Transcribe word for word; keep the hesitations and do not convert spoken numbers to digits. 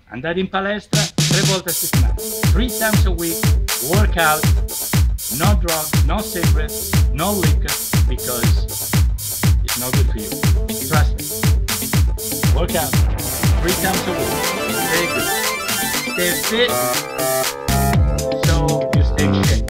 andare in palestra tre volte a settimana, three times a week, work out, no drugs, no cigarettes, no liquor, because it's not good for you. Trust me. Work out three times a week. Very good. Stay fit.